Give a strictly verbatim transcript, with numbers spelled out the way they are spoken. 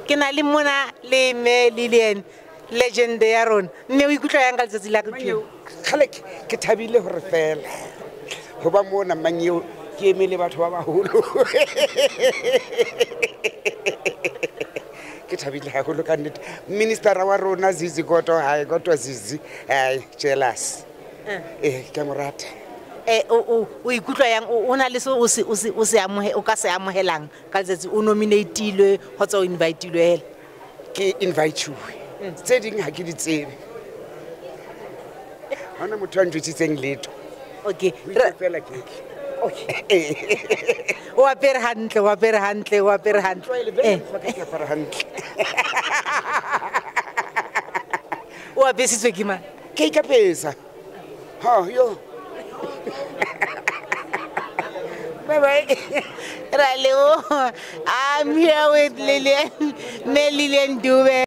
ke na le mona le me Lillian legend ya rona mme o ikutlwa yang ka letsatsi la kutlo khale ke thabile hore fela ho ba mona manyeo ke emele batho ba baholo ke thabile haholo ka nnete minister wa rona Zizi Goto ha Goto Zizi ai jealous eh ke morata eh o o ikutlwa yang o na le so o se o se o se amohe o ka se amohelang ka letsatsi o nominateilwe hotsa o inviteilwe hela ke invite you tse ding ha ke di tsebe hona motho a ntjwetsitseng letho okay fela ke okay o apere hantle o apere hantle o apere hantle eh ke apere hantle o apesitswe ke mang ke ka pesa ha yo bye bye Raleo I'm here with Lillian Lillian Dube.